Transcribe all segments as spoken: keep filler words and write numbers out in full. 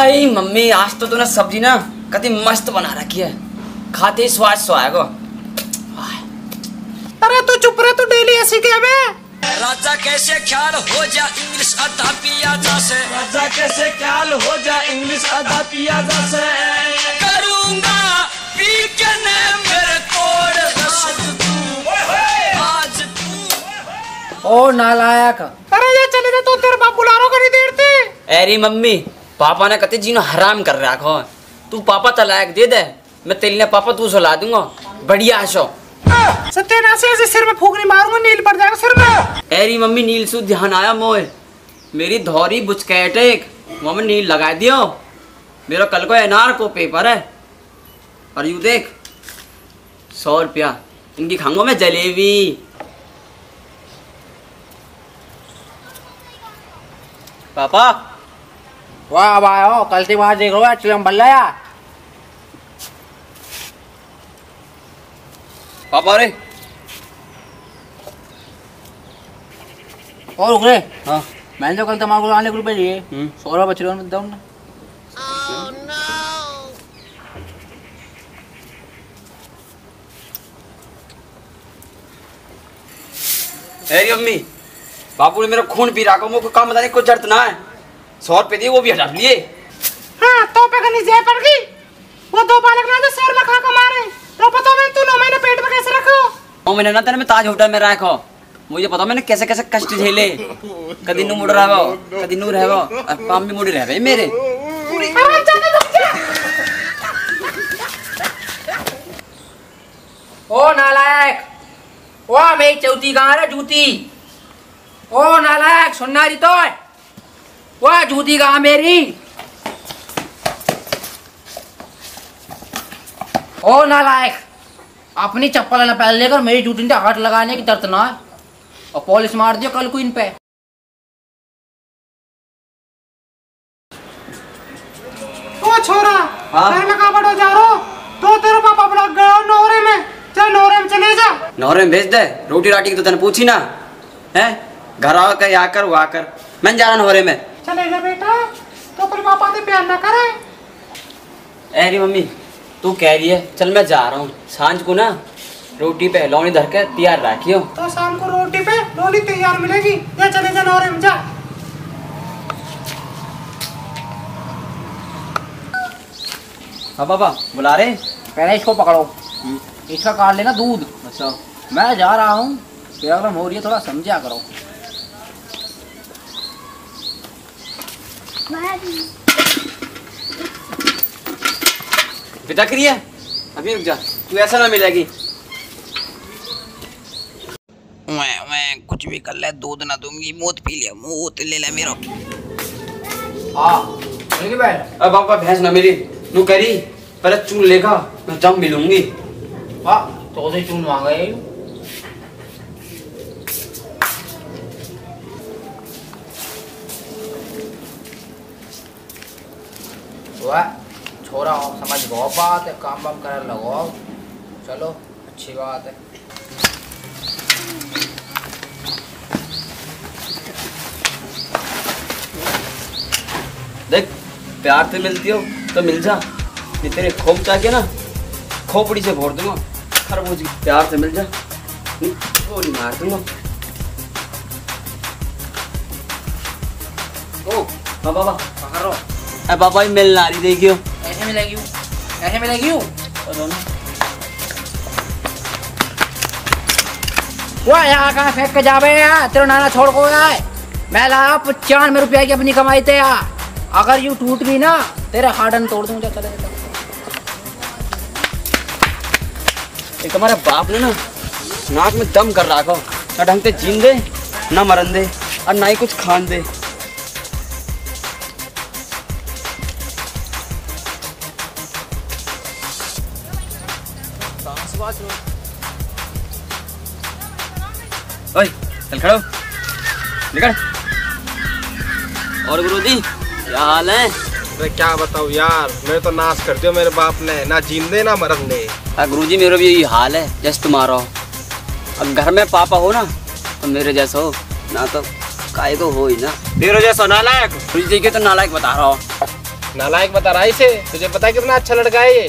अरे मम्मी आज तो तूने सब्जी ना कति मस्त बना रखी है, खाते ही स्वाद स्वाएगा। अरे तू चुप रहे, तू डेली ऐसी क्या बे? राजा कैसे ख्याल हो जा इंग्लिश अदा पिया जैसे, राजा कैसे ख्याल हो जा इंग्लिश अदा पिया जैसे, करूंगा वीकेंड मेरे कोड रस तू आज तू। ओ नालायक, अरे ये चले जा, तू तेरे बाप बुला रहा करी देर से। अरे मम्मी पापा ने कते जीनो हराम कर रखा है, तू पापा तलाक दे दे, मैं तेल पापा तू सुला दूंगा बढ़िया आशो। सत्यानाश ऐसे सिर में फूकनी मारूंगा, नील पड़ जाएगा सिर में। एरी मम्मी नील सु ध्यान आया मोए, मेरी धौरी बुचकैट एक वो में नील लगा दियो, मेरा कल को एनआर को पेपर है। और यू देख सौ रुपया इनकी खाऊंगा मैं जलेबी। पापा वाह अब आयो, कल से वहां देख लो चिलम बल्ला यार। पापा रे और रुक रे। हाँ मैंने तो कल तमाकू लाने के रुपए लिए, सोलह बच रहे दो ना। अरे मम्मी बापू ने मेरा खून पी रखा, मुझको काम बताने को जरूरत ना है, सौ रुपये दिए वो भी हटा लिए। हाँ तो पे कनी जे पड़ गई, वो दो बालक ना तो सर में खा के मारे, तो पता मैं तू नौ महीने पेट में कैसे रखो। ओ मैंने ना तेरे में ताज होटल में रखो, मुझे पता मैंने कैसे कैसे कष्ट झेले, कदी नू मुड़ रहा हो कदी नू रहो और पाम भी मुड़ रहे मेरे। ओ नालायक, वाह मेरी चौथी कहाँ रे जूती। ओ नालायक सुनना रही तो, वाह जूती कहाँ मेरी। ओ नालायक, अपनी चप्पल न पहन लेकर मेरी जूती ने हाथ लगाने की दर्द ना है, और पॉलिश मार दियो कल को इन पे। ओ छोरा हाँ? घर में कहाँ बड़ो जा रहा हो? तो तेरे पापा बुला गया नौरे में, चल नौरे में चले जा। नौरे में भेज दे, रोटी राटी की तो तने पूछी ना है, घर आकर आकर वो आकर मैं जा रहा नौरे में। चले जा बेटा, तो अपने पापा से प्यार ना करे। अरे मम्मी तू कह रही है चल मैं जा रहा हूँ, सांझ को ना रोटी पे लौनी धर के तैयार रखियो। तो शाम को रोटी पे लोनी तैयार मिलेगी, या चले जा नौरे में जा। हाँ पापा बुला रहे, पहले इसको पकड़ो, इसका काट लेना दूध। अच्छा मैं जा रहा हूँ, प्रॉब्लम हो रही है, थोड़ा समझा करो। पिता करिए अभी रुक जा, तू ऐसा ना मिलेगी। मैं मैं कुछ भी कर ले, दूध ना दूंगी, मूत पी लिया, मूत ले ले मेरा। हाँ ठीक है बैठ। अब पापा भैंस ना मेरी नू करी पहले चून लेगा, मैं जब मिलूंगी। हाँ तो उसे चून मांगा है। वाह छोरा हो, समझ गो बात है, काम वाम करने लगो, चलो अच्छी बात है। देख प्यार से मिलती हो तो मिल जा, ये तेरे खोप जाके ना खोपड़ी से भोर दूंगा खरबूज, प्यार से मिल जा, गोली मार दूंगा। ओ बाबा बाबा पकड़ो। अरे बाबा मिल ना रही देखियो, ऐसे मिलेगी हूँ, ऐसे मिलेगी हूँ। वाह यहाँ कहाँ फेंक के जावे यार, तेरा नाना छोड़ को यार, मैं लाया पचानवे रुपया की अपनी कमाई थे यार, अगर यूँ टूट गई ना तेरा हार्डन तोड़ दूंगा। चले एक हमारे बाप ने ना नाक में दम कर रखा, ना ढंग से जीन दे ना मरन दे और ना ही कुछ खान दे। ओए चल खड़ो निकल। और गुरुजी क्या हाल है? मैं क्या बताऊँ यार, मेरे तो नाश कर दिया मेरे बाप ने, ना जींदे ना मरन दे। गुरुजी मेरा भी यही हाल है जैसे तुम्हारा हो, अब घर में पापा हो ना तो मेरे जैसा हो ना, तो काय को हो ही ना। तेरे जैसा नालायक गुरुजी देखिए तो नालायक बता रहा हो। नालायक बता रहा है इसे, तुझे पता है कितना अच्छा लड़का है ये।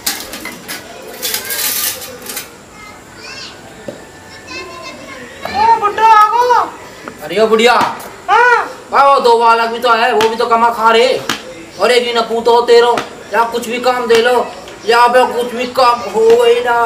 ओ बुड्ढा आगो। अरे ओ बुढ़िया, हाँ वो दो बालक भी तो है, वो भी तो कमा खा रहे। और एक ही न पूतो हो तेरो, या कुछ भी काम दे लो, या पे कुछ भी काम हो ही ना।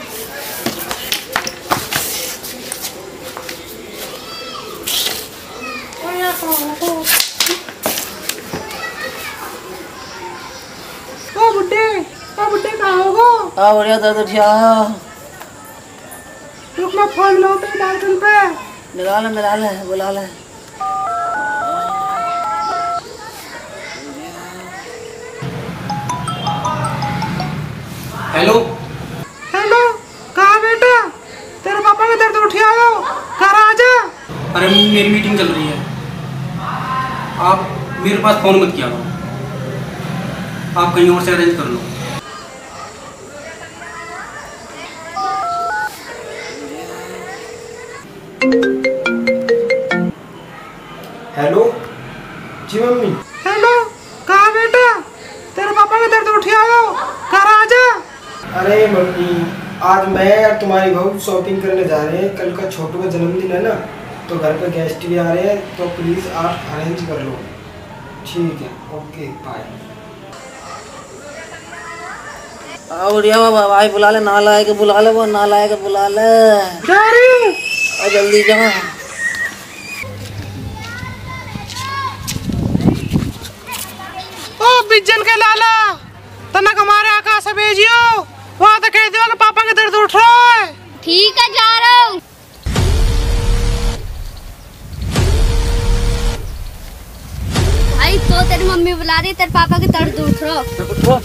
ओ बुड्ढे, ओ बुड्ढे कहाँ होगो? हाँ बढ़िया, दर्द उठिया। रुक मैं फोन मिलाऊं तेरे बालकन पे। मिला ले मिला ले, बुला ले। हेलो हेलो, कहाँ बेटा? तेरे पापा का दर्द उठ आया, घर आ जा। अरे मेरी मीटिंग चल रही है, आप मेरे पास फ़ोन मत किया करो, आप कहीं और से अरेंज कर लो। हेलो जी मम्मी। हेलो, कहाँ बेटा? तेरे पापा का दर्द उठ आया, घर आ जा। अरे मम्मी, आज मैं और तुम्हारी बहू शॉपिंग करने जा रहे हैं। कल का छोटू का जन्मदिन है ना, तो घर पे गेस्ट भी आ रहे हैं, तो प्लीज़ आप अरेंज कर लो। ठीक है, ओके बाय। हाँ बढ़िया, वो भाई बुला ले, ना लाए के बुला ले, वो ना लाए के बुला ले। जा रही हूँ। आ जल्दी जा। ओ बिजन के लाला, तनक हमारे आकाश से भेजियो, वहाँ तो कह दियो कि पापा के दर्द उठ रहा है। ठीक है, जा रहा हूँ। भाई तो तेरी मम्मी बुला रही, तेरे पापा के दर्द उठ रहा है।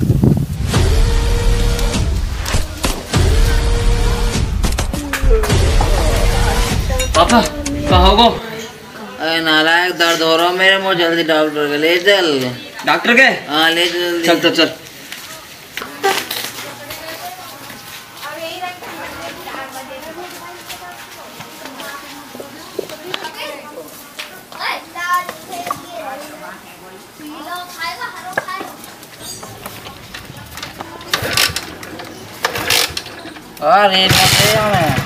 पापा कहाँ हो? अरे नालायक, दर्द हो रहा मेरे मुँह, जल्दी डॉक्टर के ले चल। डॉक्टर के? हाँ ले चल चल चल चल। अरे मैं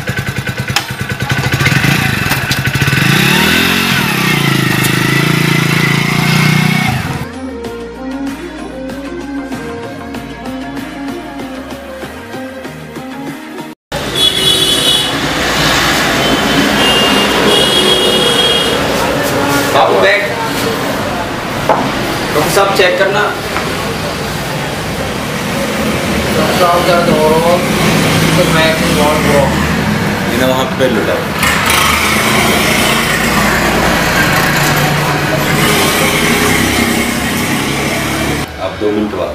बाबू बैग डॉक्टर साहब चेक करना। दर्द हो रहा तो मैं इन्हें वहाँ पे लुटाओ। अब दो मिनट बाद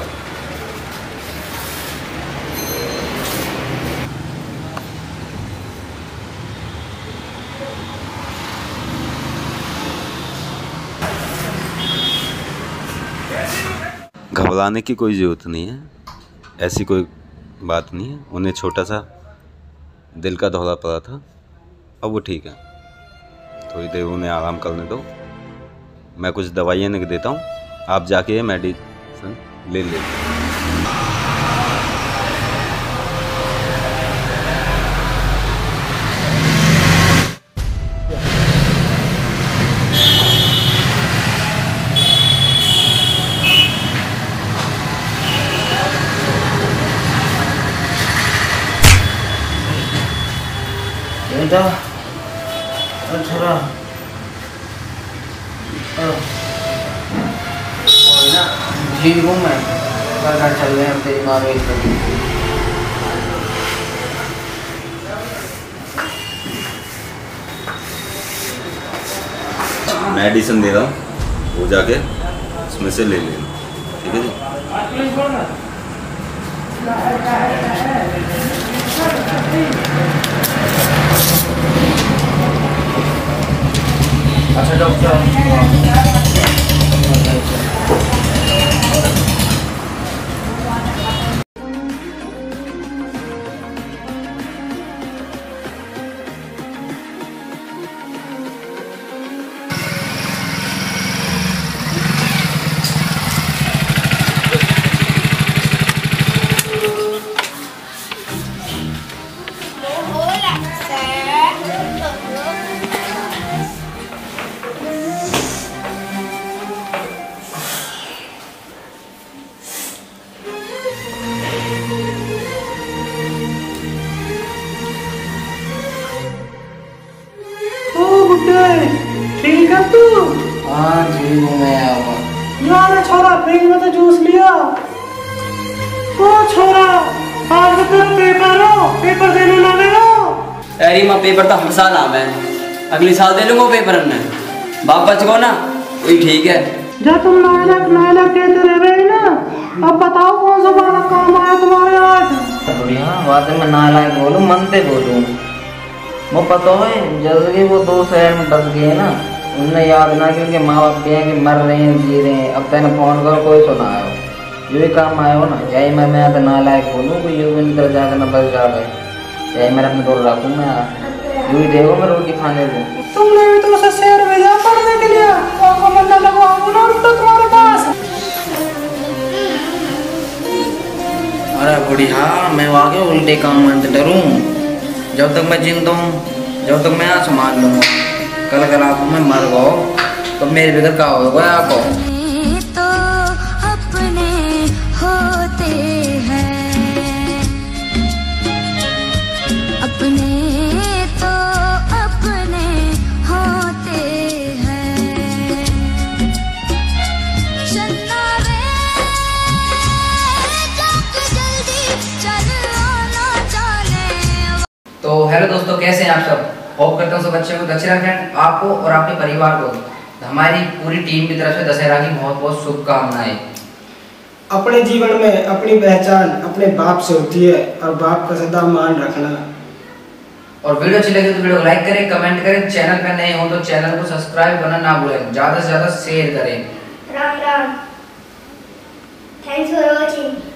घबराने की कोई ज़रूरत नहीं है, ऐसी कोई बात नहीं है। उन्हें छोटा सा दिल का दौरा पड़ा था, अब वो ठीक है। थोड़ी देर उन्हें आराम करने दो, मैं कुछ दवाइयाँ लिख देता हूँ, आप जाके ये मेडिसिन ले लें। बेटा अच्छा ठीक हूँ मैं, घर घर चल रहे हैं, तेरी माँ वेट कर रही है। मेडिसिन दे रहा हूँ, वो जाके उसमें से ले लेना, ठीक है जी। अच्छा डॉक्टर, हाँ जी मैं आऊँगा। यार छोरा फ्रिज में तो जूस लिया। ओ छोरा आज तो तेरा पेपर हो, पेपर देने ना गया। अरे माँ पेपर तो हर साल आवे, अगली साल दे लूंगा पेपर हमने। बाप बच गो ना वही ठीक है। जब तुम नायलक नायलक कहते रहे ना, अब बताओ कौन सा बालक काम आया तुम्हारे आज। बढ़िया बात है, मैं नालायक बोलूँ मनते बोलूँ। वो पता है जैसे कि वो दो शहर में बस गए ना, उन्हें याद ना कि उनके माँ बाप के हैं कि मर रहे हैं जी रहे हैं। अब तेने फोन करो कोई सुना आयो, जो भी काम आया हो ना, यही मैं मैं तो नालायक बोलूँ कि यूँ भी निकल जाकर ना बस जा गए। यही मेरा अपने दौड़ रखूँ मैं, यूँ ही देखो मैं रोटी खाने दूँ। तुमने भी तो उसे शहर भेजा पढ़ने के लिए, और मंडा लगवाऊंगा ना उल्टा तुम्हारे पास। अरे बुढ़िया मैं वाकई उल्टे काम में डरूँ। जब तक मैं जिंदा हूँ, जब तक मैं यहाँ संभाल लूँगा, कल कल आपको मैं मर गो तो मेरे बिगड़ का होगा आपको। तो अपने होते हैं, अपने तो अपने होते हैं। चलना रे जाके जल्दी चल आना जाने। तो हेलो दोस्तों, कैसे हैं आप सब? होप करता हूँ सब अच्छे होंगे। दशहरा फ्रेंड आपको और आपके परिवार को हमारी पूरी टीम की तरफ से दशहरा की बहुत बहुत शुभकामनाएं। अपने जीवन में अपनी पहचान अपने बाप से होती है और बाप का सदा मान रखना। और वीडियो अच्छी लगी तो वीडियो को लाइक करें, कमेंट करें, चैनल पर नए हो तो चैनल को सब्सक्राइब करना ना भूलें, ज़्यादा से ज़्यादा शेयर करें। Ram Ram, thanks for watching.